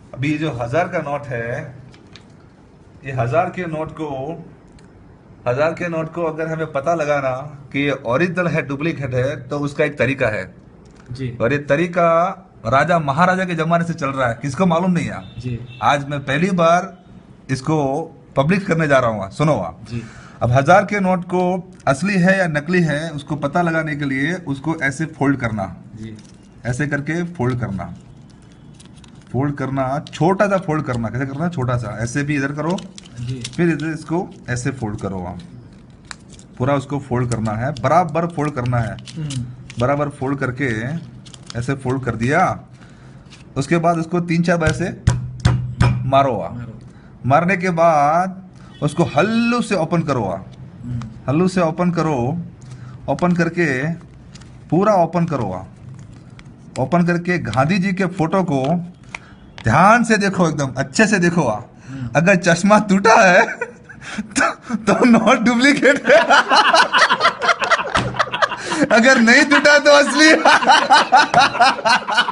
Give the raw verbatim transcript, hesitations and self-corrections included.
अभी जो हजार का नोट है, ये हजार के नोट को हजार के नोट को अगर हमें पता लगाना कि ये ओरिजिनल है डुप्लीकेट है, तो उसका एक तरीका है जी और ये तरीका राजा महाराजा के जमाने से चल रहा है, किसको मालूम नहीं है। जी आज मैं पहली बार इसको पब्लिश करने जा रहा हूँ, सुनो आप। जी अब हजार के नोट को असली है या नकली है उसको पता लगाने के लिए उसको ऐसे फोल्ड करना, जी ऐसे करके फोल्ड करना, फोल्ड करना, छोटा सा फोल्ड करना। कैसे करना? छोटा सा, ऐसे भी इधर करो, जी फिर इधर इसको ऐसे फोल्ड करो। आप पूरा उसको फोल्ड करना है, बराबर फोल्ड करना है, हम्म, बराबर फोल्ड करके ऐसे फोल्ड कर दिया। उसके बाद उसको तीन चार बार से मारो आ मारो। मारने के बाद उसको हल्लू से ओपन करो आ हम्म, हल्लू से ओपन करो। ओपन करके पूरा ओपन करो आ ओपन करके गांधी जी के फोटो को ध्यान से देखो, एकदम अच्छे से देखो आ। हम्म। अगर चश्मा टूटा है तो, तो नोट डुप्लीकेट है। अगर नहीं टूटा तो असली।